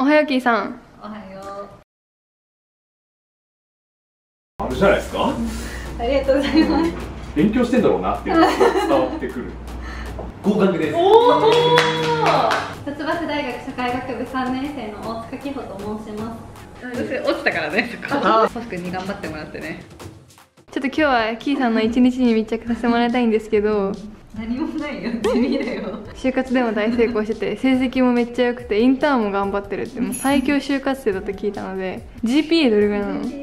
おはようキーさん。 おはよあるじゃないですか。 う。ありがとうございます。 勉強してんだろうなっていうのが伝わってくる。合格です。 おお。一橋大学社会学部3年生の大塚希穂と申します。私落ちたからね、そこ。星君に頑張ってもらってね。 ちょっと今日はキーさんの一日に密着させてもらいたいんですけど、 何もないよ、地味だよ。 就活でも大成功してて成績もめっちゃ良くてインターンも頑張ってるって、もう最強就活生だと聞いたので、 GPA どれぐらいなの？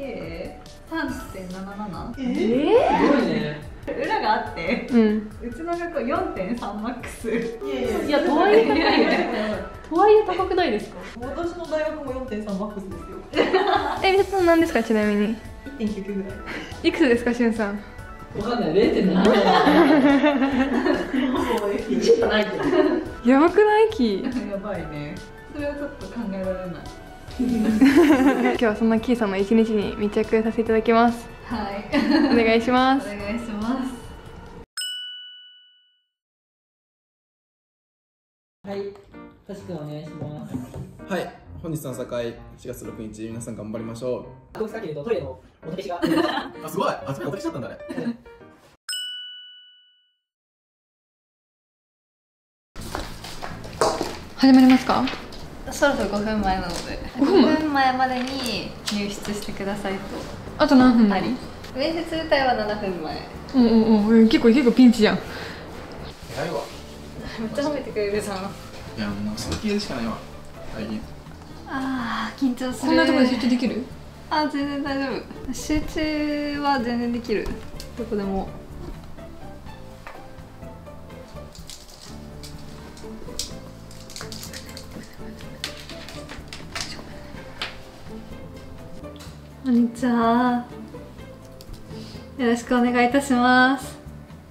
3.77。 すごいね。 裏があって、 うん。 うちの学校 4.3 マックス。 いや、とはいえ高いよね。とはいえ高くないですか？ 私の大学も 4.3 マックスですよ。 みささん何ですか、ちなみに？ 1.99 ぐらい。 いくつですか、しゅんさん？ わかんない、0.7 1しかないけど。 やばくないキー？ やばいね。それはちょっと考えられない。 今日はそんなキーさんの一日に密着させていただきます。 はい。 お願いします。 お願いします。 はい、たしくんお願いします。 はい、本日の朝会4月6日、皆さん頑張りましょどうですかけれど、トイレのおたけしが。 う。あ、すごい、あ、そこおたけしだったんだね。 始まりますか？ そろそろ5分前なので、5分前までに入室してくださいと。 あと何分？ あり。面接自体は7分前。 結構ピンチじゃん。 早いわ。 めっちゃ褒めてくれるじゃん。 いや、もうその気でしかないわ。大変。 ああ、緊張する。 こんなところで集中できる？ あ、全然大丈夫。集中は全然できる。どこでも。こんにちは。よろしくお願いいたします。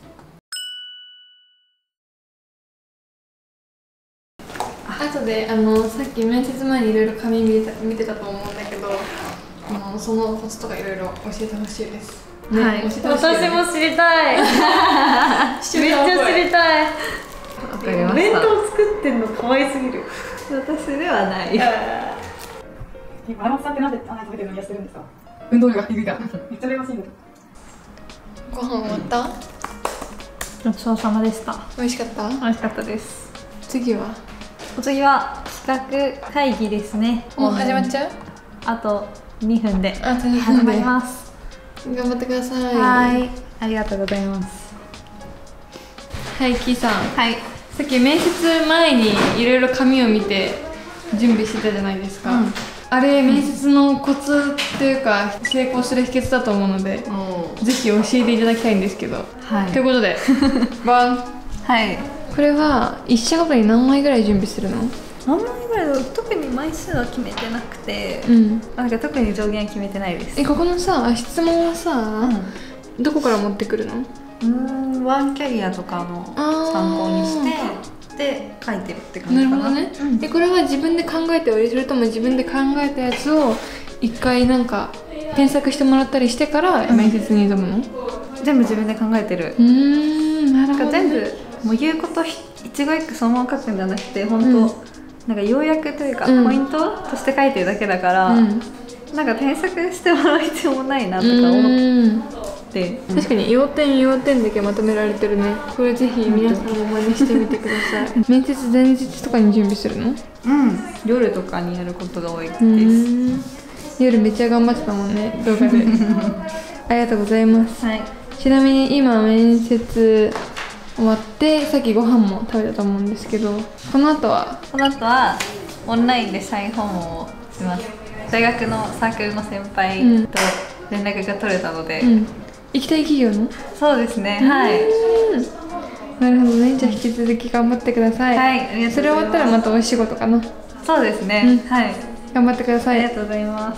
後でさっき面接前にいろいろ紙見てたと思うんだけど、そのコツとかいろいろ教えてほしいです。ね、 はい。 教えてほしいよね。 私も知りたい。めっちゃ知りたい。わかりました。弁当作ってんの可愛すぎる。私ではない。 丸松さんってなんであんなに食べてるのに痩せてるんですか？ 運動量が低いから。 めっちゃ羨ましいんだけど。 ご飯終わった？ ごちそうさまでした。 美味しかった？ 美味しかったです。 次は？ お次は企画会議ですね。 もう始まっちゃう？ あと2分であと2分で始まります。 頑張ってください。 はい、ありがとうございます。 はい、キーさん。 はい。 さっき面接前にいろいろ紙を見て準備してたじゃないですか。あれ面接のコツっていうか成功する秘訣だと思うので、ぜひ教えていただきたいんですけど。 はい。 ということで、バン。 はい。 これは1社ごとに何枚ぐらい準備するの？ 何枚ぐらいだろう。特に枚数は決めてなくて、なんか特に上限は決めてないです。 ここのさ質問はさ、どこから持ってくるの？ ワンキャリアとかの参考にしてで書いてるって感じかな。 なるほどね。でこれは自分で考えており、それとも自分で考えたやつを一回なんか添削してもらったりしてから面接に挑むの？ 全部自分で考えてる。 なるほどね。 全部もう言うこと一語一句そのまま書くんじゃなくて、本当、なんか要約というか、ポイントとして書いてるだけだから、なんか添削してもらう必要もないなとか思って。 確かに要点だけまとめられてるね。これぜひ皆さんも真似してみてください。面接前日とかに準備するの？ 夜とかにやることが多いです。 夜めっちゃ頑張ってたもんね、動画で。ありがとうございます。 はい。 ちなみに今面接終わってさっきご飯も食べたと思うんですけど、この後はオンラインで社員訪問をします。大学のサークルの先輩と連絡が取れたので、 行きたい企業の？ そうですね。はい。 なるほどね。じゃあ引き続き頑張ってください。 はい、ありがとうございます。 それ終わったらまたお仕事かな。 そうですね。はい。 頑張ってください。 ありがとうございます。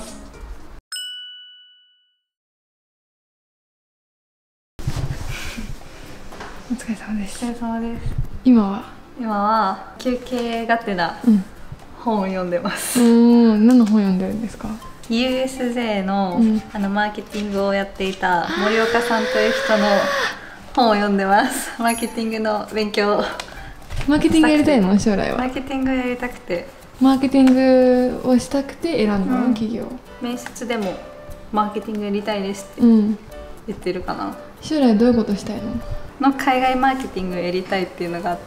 お疲れ様です。 お疲れ様です。 今は休憩がてら本を読んでます。 何の本読んでるんですか ？USJ の、マーケティングをやっていた森岡さんという人の本を読んでます。マーケティングの勉強。 マーケティングやりたいの？将来は。 マーケティングやりたくて。 マーケティングをしたくて選んだの、企業。 面接でもマーケティングやりたいですってうん言ってるかな、 将来どういうことしたいの？ の海外マーケティングをやりたいっていうのがあって、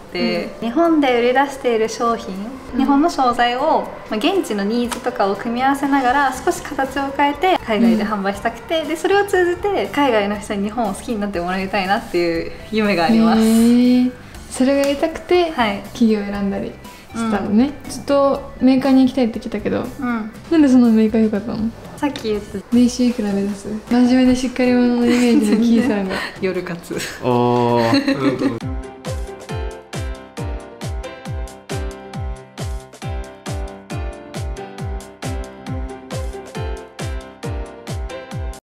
日本で売り出している商品、日本の商材を、現地のニーズとかを組み合わせながら少し形を変えて海外で販売したくて、でそれを通じて海外の人に日本を好きになってもらいたいなっていう夢があります。 それがやりたくて、企業を選んだりしたのね、ずっとメーカーに行きたいって聞いたけど、なんでそのメーカー良かったの？ さっき言った年収いくら目指す？真面目でしっかり者のイメージのキーさんが夜活ああ